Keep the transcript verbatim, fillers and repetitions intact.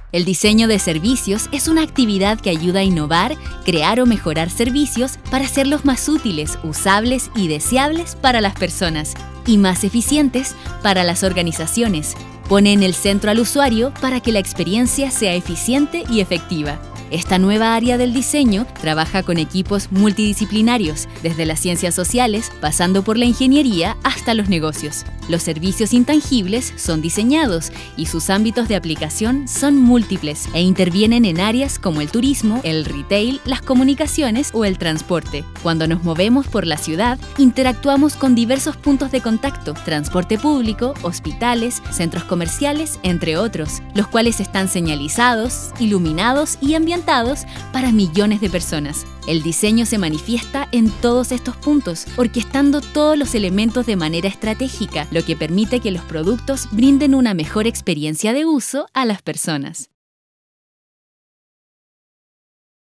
El diseño de servicios es una actividad que ayuda a innovar, crear o mejorar servicios para hacerlos más útiles, usables y deseables para las personas y más eficientes para las organizaciones. Pone en el centro al usuario para que la experiencia sea eficiente y efectiva. Esta nueva área del diseño trabaja con equipos multidisciplinarios, desde las ciencias sociales, pasando por la ingeniería hasta los negocios. Los servicios intangibles son diseñados y sus ámbitos de aplicación son múltiples e intervienen en áreas como el turismo, el retail, las comunicaciones o el transporte. Cuando nos movemos por la ciudad, interactuamos con diversos puntos de contacto, transporte público, hospitales, centros comerciales, entre otros, los cuales están señalizados, iluminados y ambientados para millones de personas. El diseño se manifiesta en todos estos puntos, orquestando todos los elementos de manera estratégica, lo que permite que los productos brinden una mejor experiencia de uso a las personas.